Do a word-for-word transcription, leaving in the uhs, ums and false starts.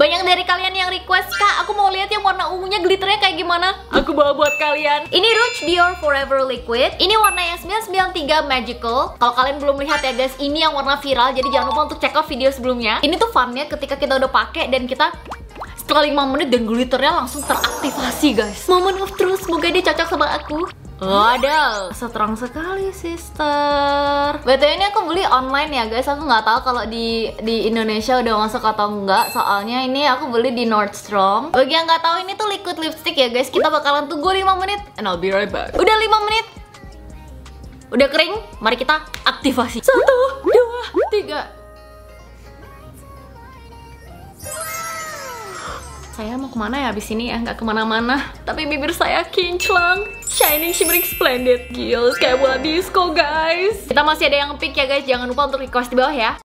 Banyak dari kalian yang request, Kak, aku mau lihat yang warna ungunya glitternya kayak gimana. Aku bawa buat kalian. Ini Rouge Dior Forever Liquid. Ini warna yang sembilan sembilan tiga Magical. Kalau kalian belum lihat ya guys, ini yang warna viral. Jadi jangan lupa untuk check out video sebelumnya. Ini tuh funnya ketika kita udah pakai dan kita setelah lima menit dan glitternya langsung teraktivasi guys. Moment of truth, semoga dia cocok sama aku. Waduh, seterang sekali sister. B T W ini aku beli online ya guys. Aku nggak tahu kalau di di Indonesia udah masuk atau enggak. Soalnya ini aku beli di Nordstrom. Bagi yang nggak tahu, ini tuh liquid lipstick ya guys. Kita bakalan tunggu lima menit and I'll be right back. Udah lima menit. Udah kering, mari kita aktivasi. Satu, dua, tiga. Saya mau kemana ya abis ini ya? Nggak kemana-mana. Tapi bibir saya kinclong, shining, shimmering, splendid. Gila, kayak bola disco guys. Kita masih ada yang pick ya guys. Jangan lupa untuk request di bawah ya.